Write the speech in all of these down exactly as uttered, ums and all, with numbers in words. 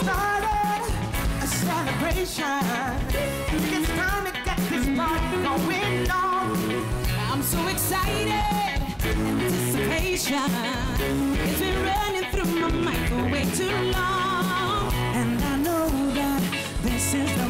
started a celebration. It's time to get this party going on. I'm so excited, anticipation. It's been running through my mind for way too long. And I know that this is the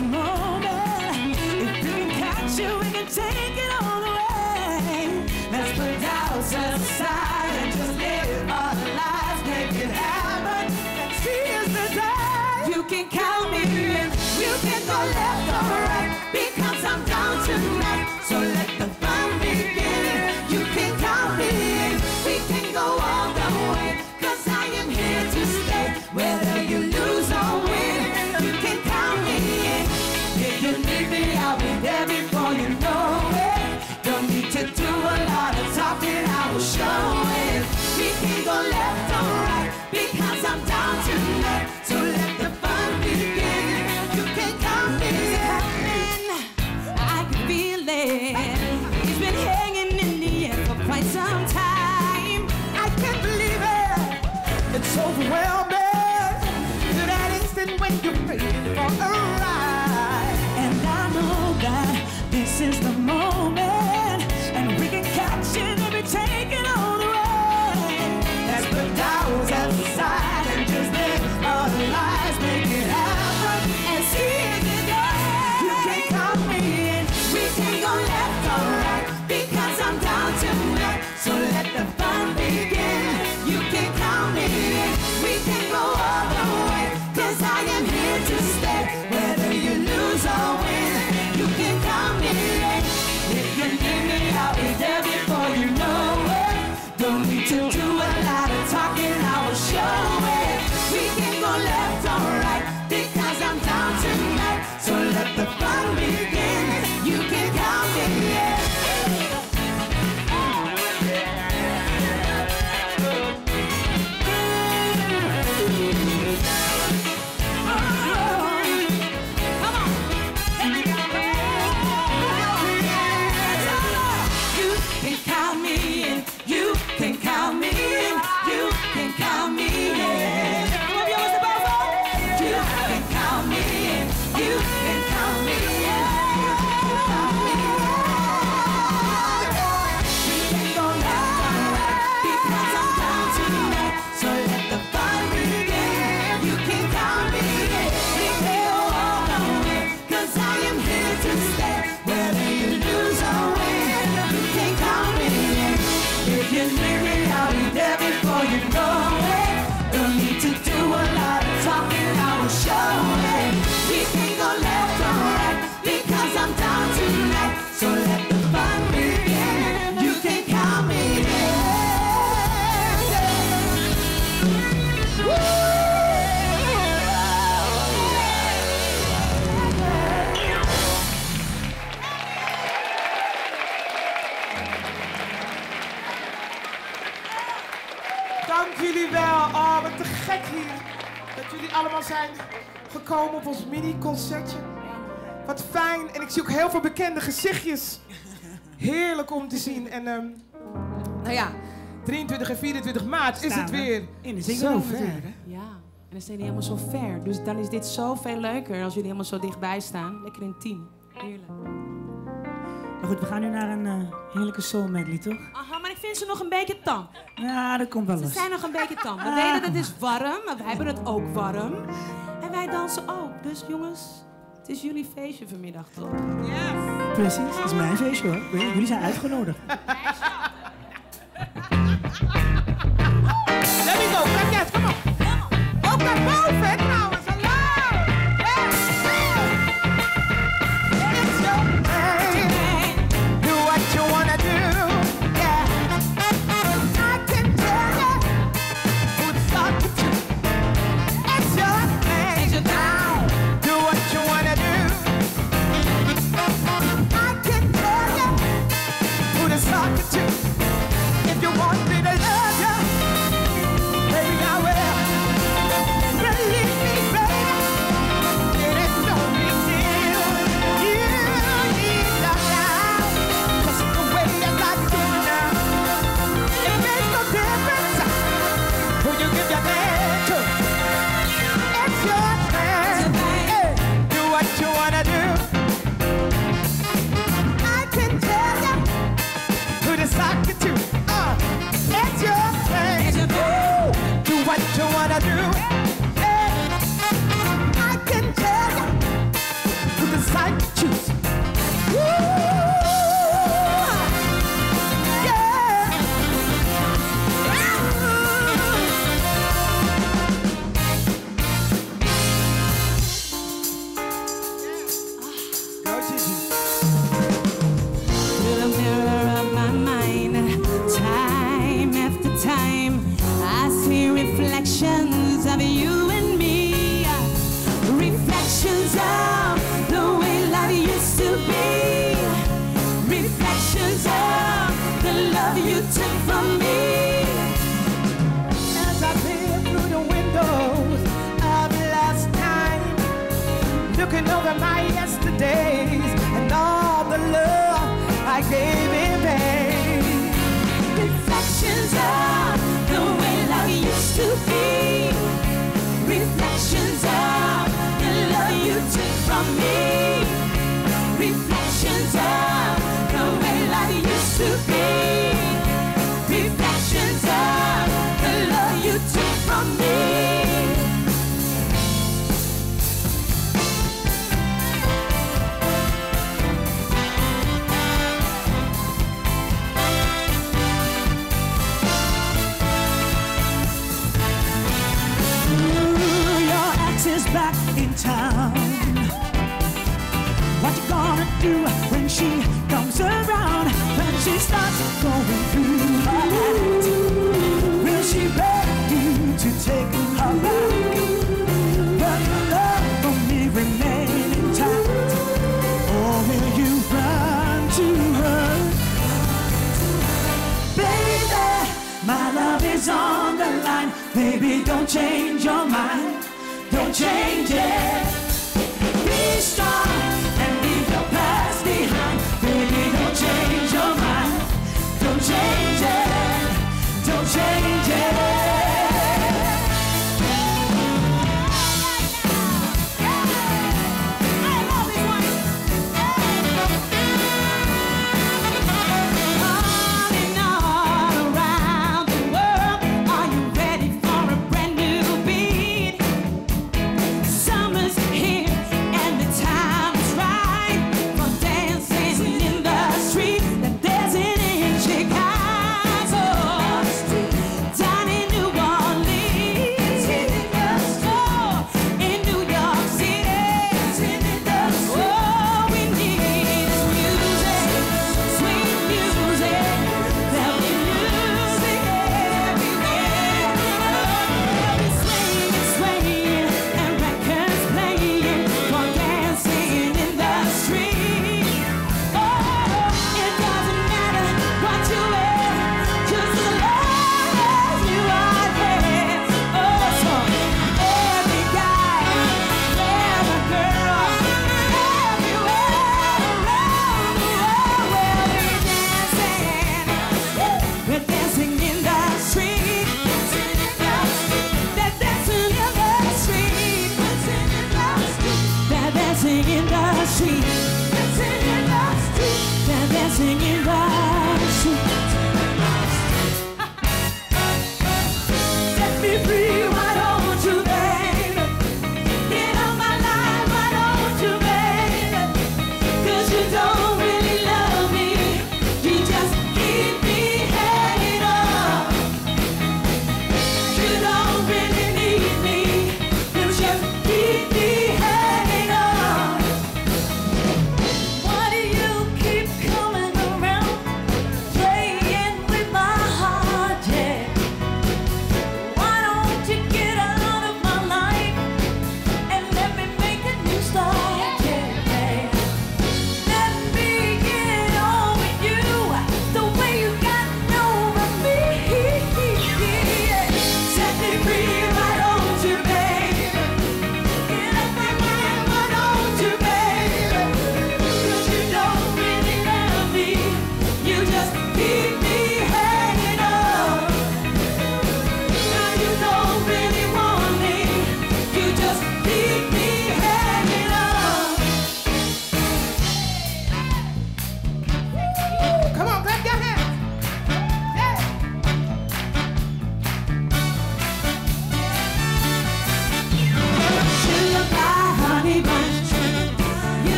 moment. If we can catch you, we can take it all away. Let's put doubts aside and just live our lives, make it happen. And seize the day. You can count me in, You can go left or right, because I'm down tonight. So let the fun begin. You can count me in, we can go all the way, cause I am here to stay. Whether you lose or win, you can count me in. If you need me, I'll be there before you know it. Don't need to do a lot of talking, I will show it. We can go left or right, because I'm down tonight. So let the fun begin. You can count me in. I can feel it. It's been hanging in the air for quite some time. I can't believe it. It's overwhelming. To that instant when you're ready for a ride. And I know that this is the moment, and we can catch it if we take it all the way. Let's put doubts aside and just live our lives, make it happen, and seize the day. You can count me in. We can go left or right, because I'm down tonight. So let the fun begin. You can count me in. We can go all the way, cause I am here to stay. Whether you lose or win, you can count me in. If you need me, I'll be there before you know it. Don't need to do a lot of talking, I will show it. We can go left or right, because I'm down tonight. So let the fun begin. You can count me in. You can count me in. You can count me in. You can count me in. You can count me in. You can count me in. We can go left or right, because I'm down tonight. So let the fun begin. You can count me in. We can go all the way, cause I am here to stay. Whether you lose or win, you can count me in. If you need me, I'll be there before you know it. Don't need to do a lot of talking, I will show it. We can go left or right, because I'm down tonight. So let the fun begin. You can count me in. Dank jullie wel. Oh, wat te gek hier. Dat jullie allemaal zijn gekomen op ons mini-concertje. Wat fijn. En ik zie ook heel veel bekende gezichtjes. Heerlijk om te zien. En um, nou ja, drieëntwintig en vierentwintig maart is het weer in de zo Zingaro ver. natuurlijk. Ja, en dan zijn die helemaal zo ver. Dus dan is dit zoveel leuker als jullie helemaal zo dichtbij staan. Lekker intiem. Heerlijk. Maar goed, we gaan nu naar een uh, heerlijke soul medley, toch? Aha, maar ik vind ze nog een beetje tam. Ja, dat komt wel Ze los. zijn nog een beetje tam. We Ah, weten dat kom het is warm, maar wij hebben het ook warm. En wij dansen ook. Dus jongens, het is jullie feestje vanmiddag, toch? Yes. Precies, het is mijn feestje hoor. Jullie zijn uitgenodigd. Let me go. Clap yes, come on. Ook naar boven trouwens. Hallo. Yes. It's your thing. Do what you wanna do. Yeah. I can tell you who to talk to. It's your thing. It's your thing. Do what you wanna do. I can tell you who to talk looking over my yesterdays and all the love I gave in vain. Reflections of the way love used to be. Reflections of the love you took from me. Reflections of the way love used to be. Reflections of the love you took from me. Back in town. What you gonna do when she comes around? When she starts going through her attitude, will she beg you to take her back? Will your love for me remain intact? Or will you run to her? Baby, my love is on the line. Baby, don't change your mind. Don't change it. Be strong and leave your past behind. Baby, don't change your mind. Don't change it. Don't change it.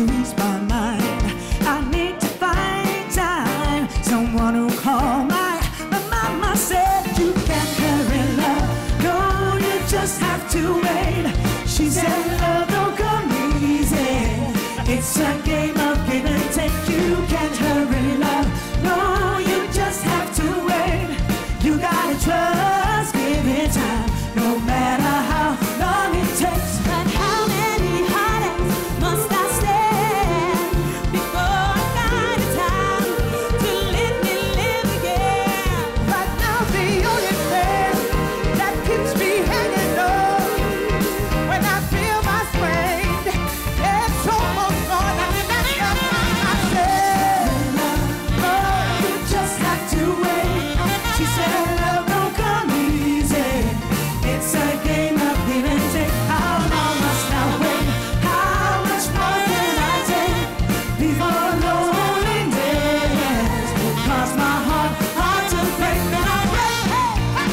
ease my mind. I need to find time, someone who call my. My mama said you can't hurry love, no, you just have to wait. She said love don't come easy, it's a game of give and take. You can't hurry love, no, you just have to wait. You gotta trust, give it time, no matter how long it takes. But how many heartaches must I stand before I find a time to let me live again? Right now the only thing that keeps me hanging on when I feel my strength, it's almost gone. And that's what I said. Oh, you just have to wait. She said love don't come easy, it's a game of give and take. How long must I wait? How much more can I take before loneliness will cause my heart, heart to break? And I break, hey,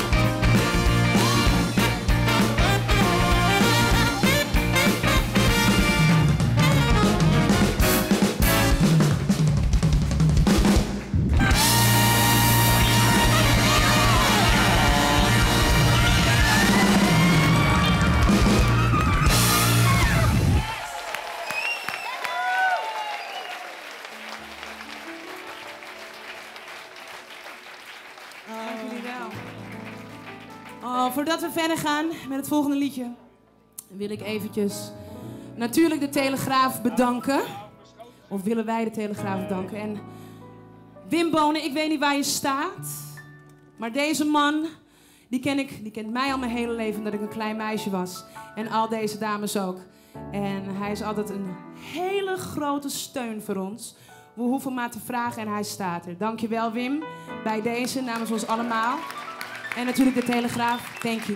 Dank jullie wel. Oh, voordat we verder gaan met het volgende liedje, wil ik eventjes natuurlijk de Telegraaf bedanken. Of willen wij de Telegraaf bedanken. En Wim Bonen, ik weet niet waar je staat, maar deze man, die ken ik, die kent mij al mijn hele leven dat ik een klein meisje was. En al deze dames ook. En hij is altijd een hele grote steun voor ons. We hoeven maar te vragen en hij staat er. Dankjewel Wim, bij deze namens ons allemaal. En natuurlijk de Telegraaf, thank you.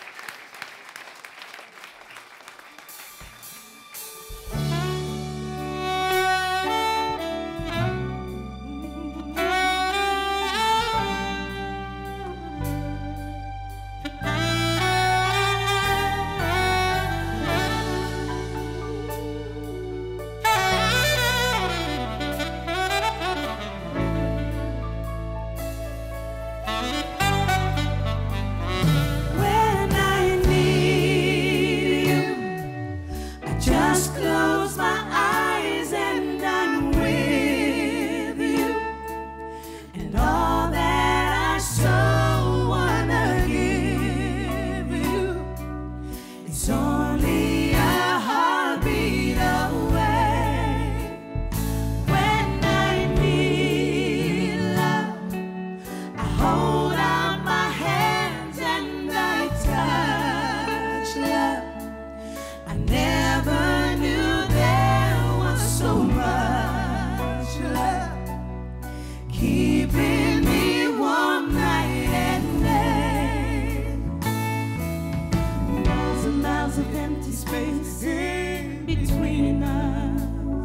when I need you, I just close my eyes and I'm with you. And all that I so wanna give you is only a heartbeat away. When I need love, I hold out my hands and I touch love. I never knew there was so much love, keeping me warm night and day. Miles and miles of empty space in between us.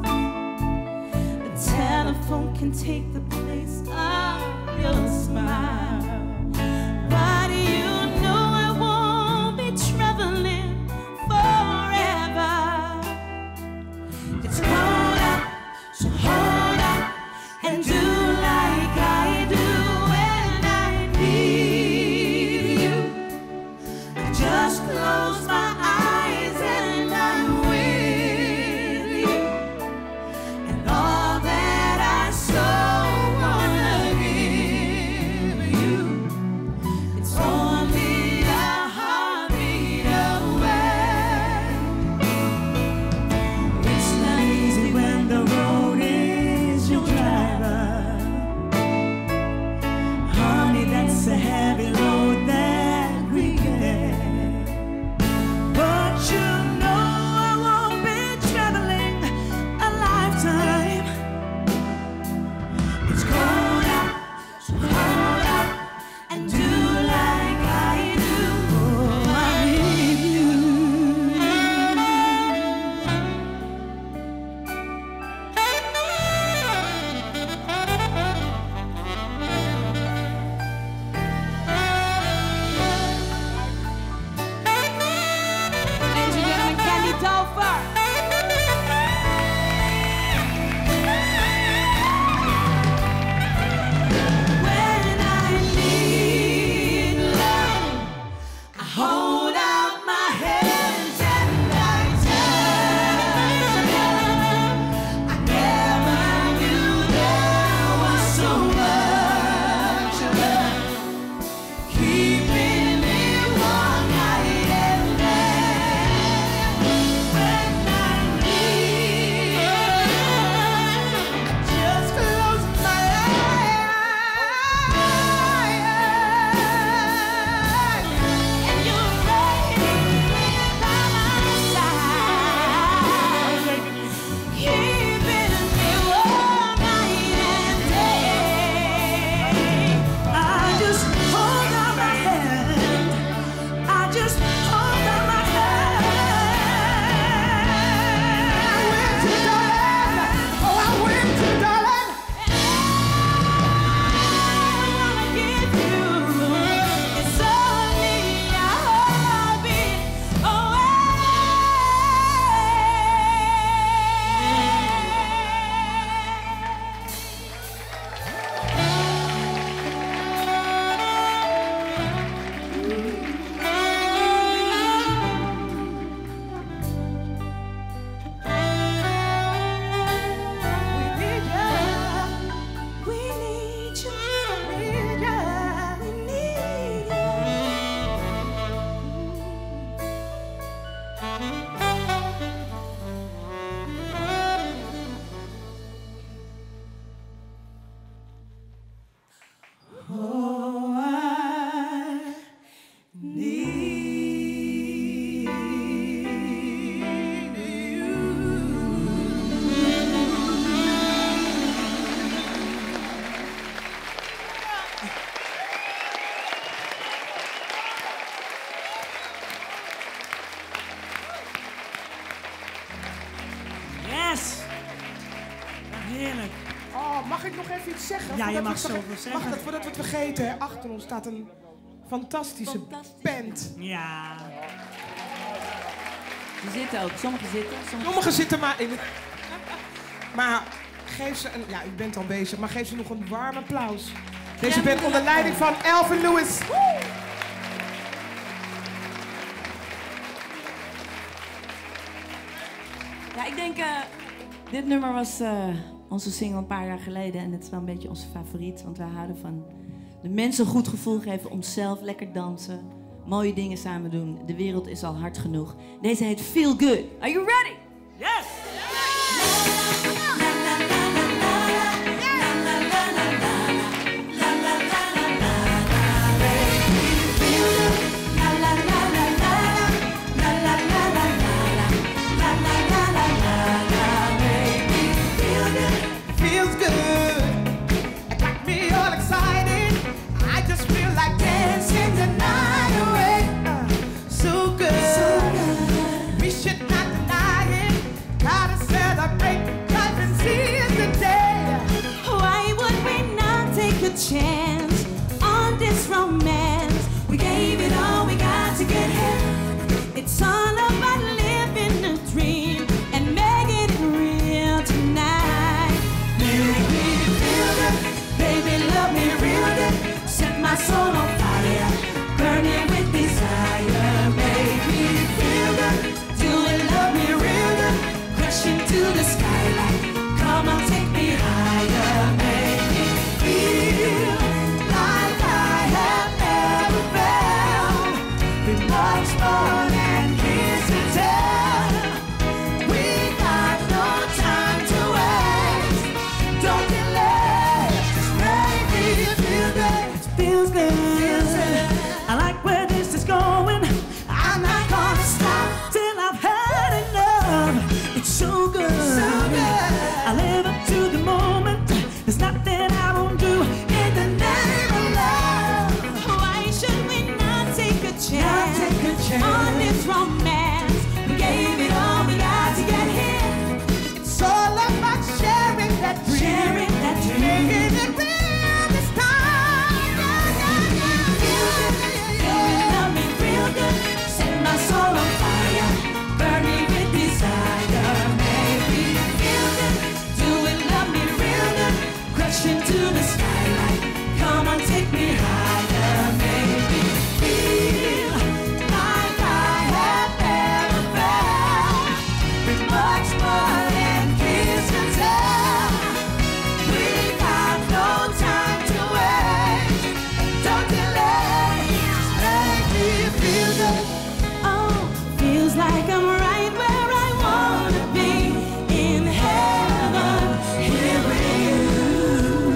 A telephone can take the place of your smile. But you know I won't be traveling forever. It's cold out, so hold out and do like I do when I need you. I just close my eyes and I'm with you. And all that I so even iets zeggen? Ja, je Voordat mag we het verge- zoveel zeggen. Wacht, dat, voordat we het vergeten, hè. Achter ons staat een fantastische Fantastisch. band. Ja. Die zitten ook. Sommigen zitten. Sommigen... Sommigen zitten maar in... Maar geef ze een... Ja, u bent al bezig, maar geef ze nog een warm applaus. Deze Ja, band onder leiding van Alvin Lewis. Ja, ik denk... Uh, dit nummer was uh, onze single een paar jaar geleden. En het is wel een beetje onze favoriet. Want wij houden van de mensen een goed gevoel geven. Onszelf lekker dansen. Mooie dingen samen doen. De wereld is al hard genoeg. Deze heet Feel Good. Are you ready? Yes! Feels good. It got me all excited. I just feel like dancing the night away. Uh, so good. So good. We should not deny it. Gotta celebrate life and seize the day. Why would we not take a chance on this romance? We gave it all we got to get here. It's all about living a dream and making it real tonight. Make me feel good, baby, love me real good. Set my soul on fire, burning with desire. Make me feel good, do it, love me real good. Crush into the skylight, come on, take me higher. Make me feel like I have never felt. Be much more than kiss and tell. We got no time to waste. Don't delay, just make me feel good. It feels good. Feels good. I like where this is going. I'm not gonna stop. Till I've had enough. It's so good. So good. I live up to the moment. There's nothing I won't do in the name of love. Why should we not take a Not chance take a chance. on this romance? We gave it all we got to get here. It's all about sharing that dream. Sharing that dream. Making it real this time. Yeah, yeah, yeah. Baby, love me real good. Set my soul on fire, burn me with desire. Make me feel good, do it, love me real good. Crush into the skylight, come on, take me higher. Make me feel like I have never felt. Be much more than kiss and tell. We got no time to waste. Don't delay, just make me feel good. Oh, feels like I'm right where I wanna be, in heaven, here with you.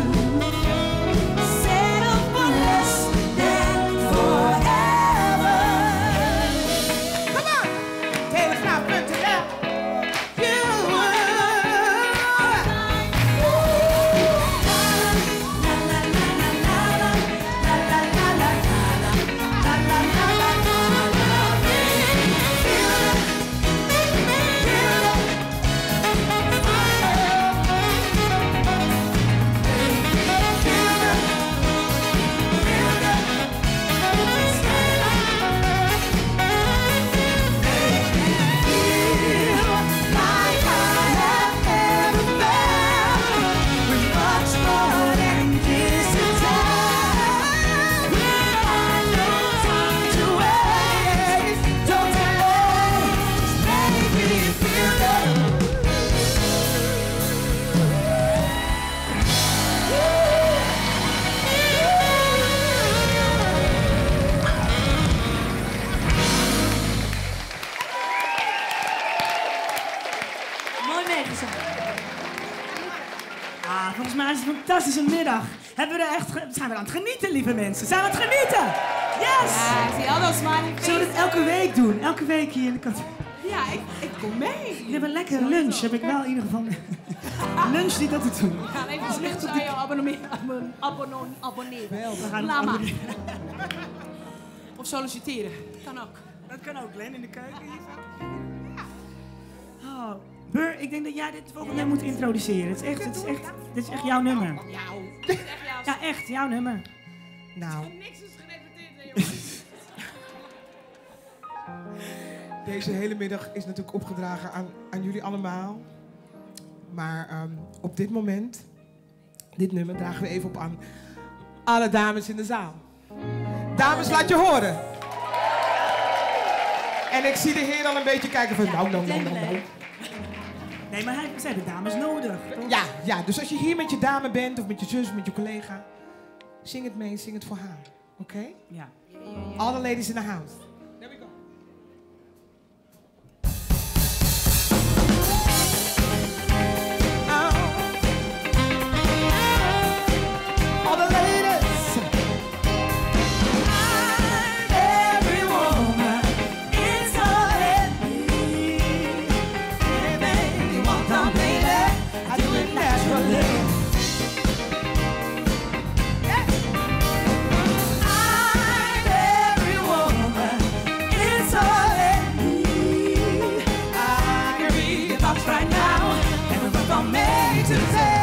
Settle for less than forever. Come on. Telegraaf punt n l. You. Mooi meegezongen. Ah, volgens mij is het een fantastische middag. Hebben we er echt ge- zijn we aan het genieten, lieve mensen? Zijn we aan het genieten? Yes! Ja, ik zie al dat smiling Zullen we dit elke week doen? Elke week hier in de kant. Ja, ik, ik kom mee. We hebben een lekkere lunch, heb ik wel in ieder geval. Lunch die dat te doen. We gaan even op lunch aan je abonnee- abon- abonnon- abonneren. We gaan Laat maar. abonneren. Of solliciteren. Kan ook. Dat kan ook, Len, in de keuken hier. Oh, Bur, ik denk dat jij dit volgende nummer moet introduceren. Het is echt, het is echt, dit is echt jouw nummer. Jouw. Dit is echt jouw. Ja, echt, jouw nummer. Nou, Niks is gerepeteerd, hè, jongens. deze hele middag is natuurlijk opgedragen aan, aan jullie allemaal. Maar um, op dit moment, dit nummer dragen we even op aan alle dames in de zaal. Dames, laat je horen. En ik zie de heer al een beetje kijken van nou, nou, nou, nou, nou. Nee, maar hij, ze hebben dames nodig. Toch? Ja, ja, dus als je hier met je dame bent of met je zus of met je collega, zing het mee, zing het voor haar. Oké? Okay? Ja. All the ladies in the house. There we go. All the ladies. Every woman is all in me. Anything you want done, baby, I do it naturally. Yeah. I'm every woman is all in me. I can read your thoughts right now, and we're both on me today.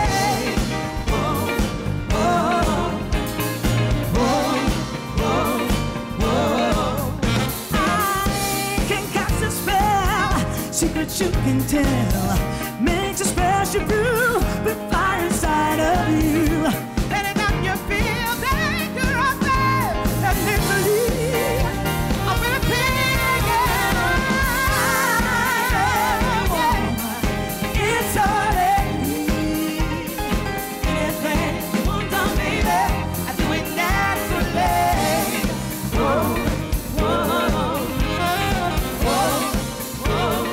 Secrets you can tell makes a special brew with fire inside of you. And it got you feel danger out there. And literally, I'm in a pig. It's all in me. Anything you want done, baby, I do it naturally. Whoa, whoa, whoa, whoa.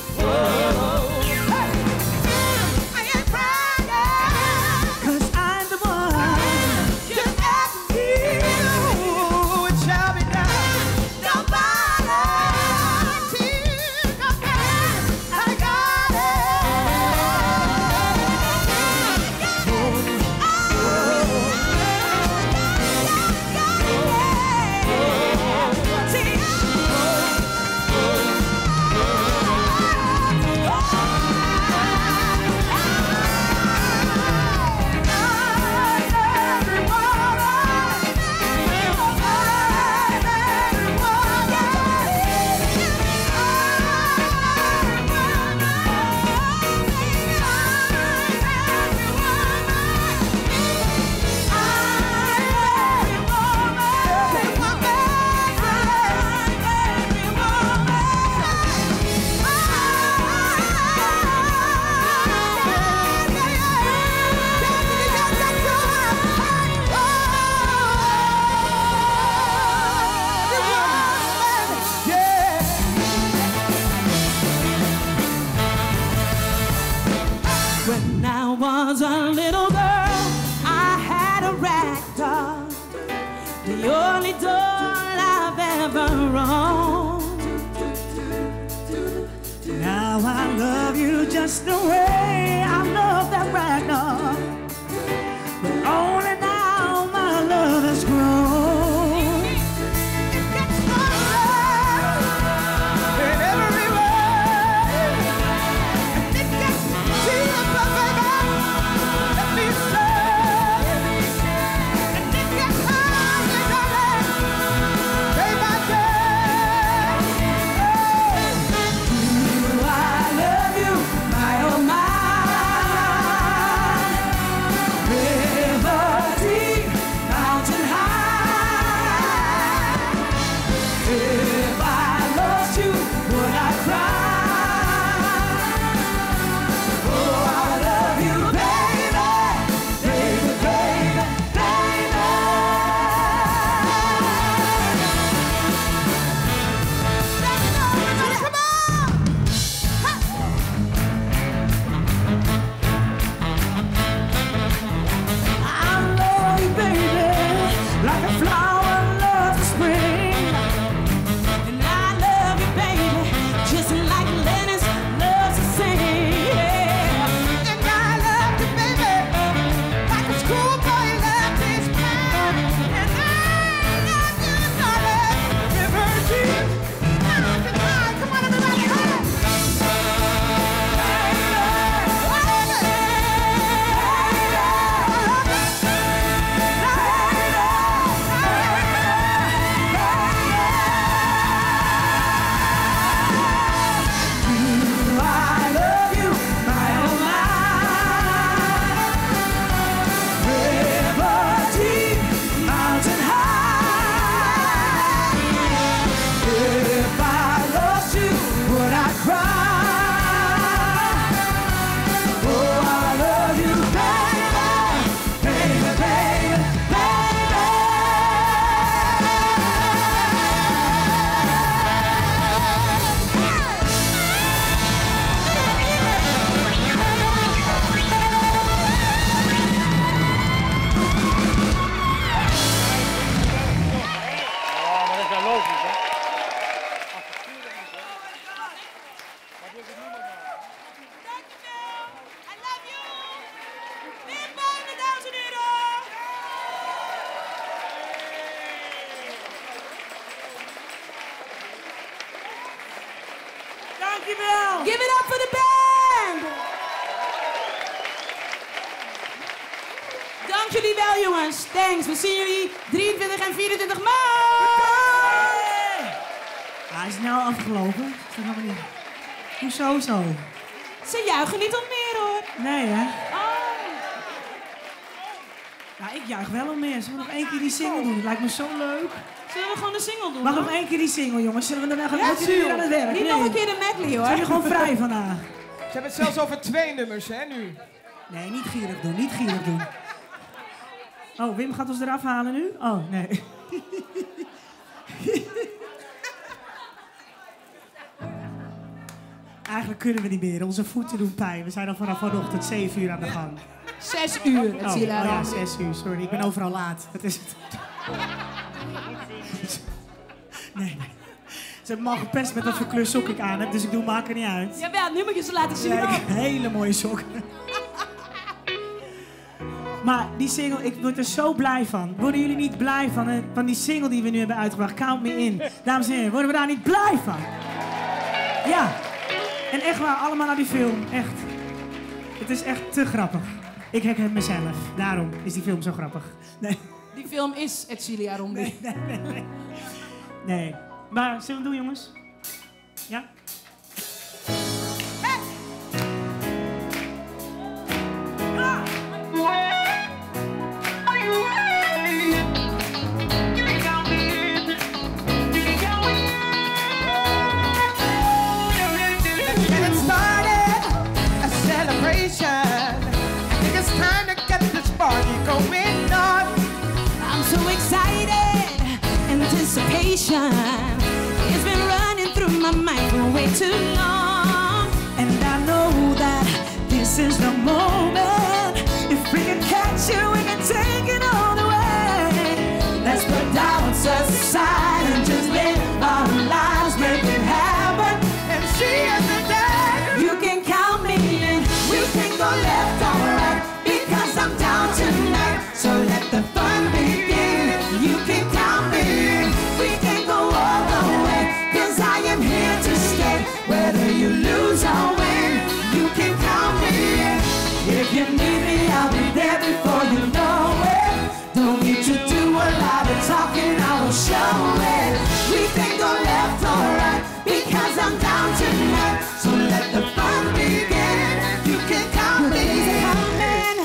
When I was a little girl, I had a rag doll, the only doll I've ever owned. Now I love you just the way I love that rag doll. But only now my love has grown. I love you, my oh my. Dankjewel. Give it up for the band. Dank jullie wel, jongens. Thanks. We zien jullie drieëntwintig en vierentwintig maart. Hij is nou afgelopen. Is dat helemaal niet? Hoezo zo? Ze juichen niet om meer, hoor. Nee, hè? Oh. Nou, ik juich wel om meer. Zullen we nog één keer die single doen? Het lijkt me zo leuk. Zullen we gewoon de single doen? Mag hoor? nog één keer die single, jongens? Zullen we dan echt Ja, een uur aan het werk? Niet Nee. nog een keer de medley, hoor. Zijn we gewoon vrij vandaag? Ze hebben het zelfs over twee nummers, hè, nu. Nee, niet gierig doen. Niet gierig doen. Oh, Wim gaat ons eraf halen nu? Oh, nee. Eigenlijk kunnen we niet meer. Onze voeten doen pijn. We zijn al vanaf vanochtend zeven uur aan de gang. Zes uur, het Oh, zie je oh daar ja, al. zes uur. Sorry, ik ben overal laat. Dat is het. Nee, nee. Ze hebben me al gepest met wat voor kleur sok ik aan heb, dus ik doe maak er niet uit. Jawel, nu moet je ze laten zien. Ja, ik ook. heb hele mooie sokken. Maar die single, ik word er zo blij van. Worden jullie niet blij van, eh, van die single die we nu hebben uitgebracht? Count Me In. Dames en heren, worden we daar niet blij van? Ja. En echt waar, allemaal naar die film. Echt. Het is echt te grappig. Ik herken mezelf. Daarom is die film zo grappig. Nee. Die film is Edcilia Rombi. Nee, nee, nee, nee. Nee. Maar zullen we het doen, jongens? Ja? And it started a celebration. I think it's time to get this party going on. I'm so excited, anticipation. It's been running through my mind for way too long. And I know that this is the moment. If we can catch it, we can take it all the way. Let's put doubts aside and just live our lives, make it happen. And she is the day. You can count me in. We can go left or right because I'm down tonight. So let the fun begin. You can count me in. We can go all the way because I am here to stay. Whether you lose or win, you can count me in. If you need me, I'll be there before you know it. Don't need to do a lot of talking, I will show it. We can go left or right because I'm down tonight. So let the fun begin. You can count me in.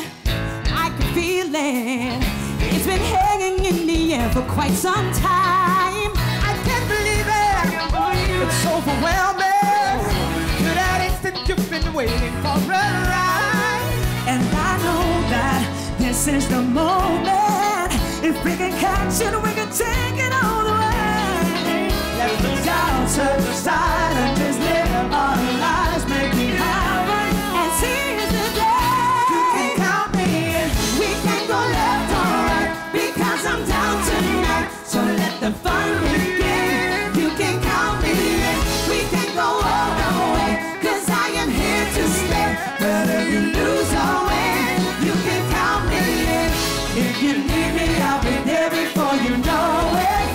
I can feel it. It's been hanging in the air for quite some time. I can't believe it. It's overwhelming. To that instant you've been waiting for a ride. And I know that this is the moment. If we can catch it, we can take it all the way. Let the doubts to the side and just live our lives, make it happen. And seize the day. You can count me in. We can go left or right because I'm down tonight. So let the fun begin. You can count me in. We can go all the way because I am here to stay. Whether you lose or win, you can count me in. If you need me, I'll be there before you know it.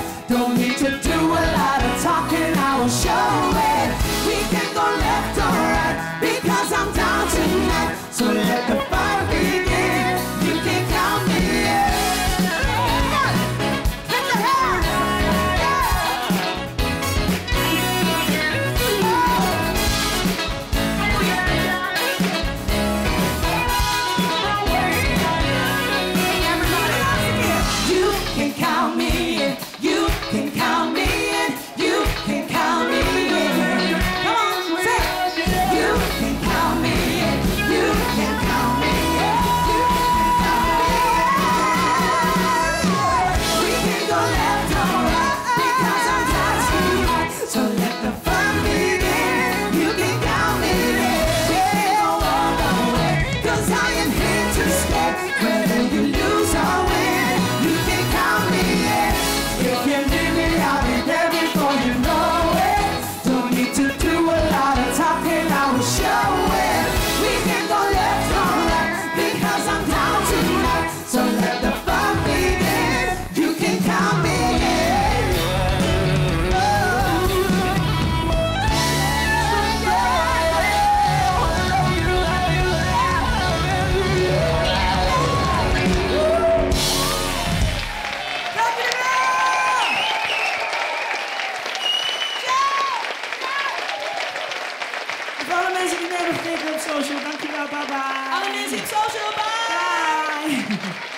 mensen die mee hebben gekeken op social, dankjewel, bye bye. Alle mensen op social, bye! Bye.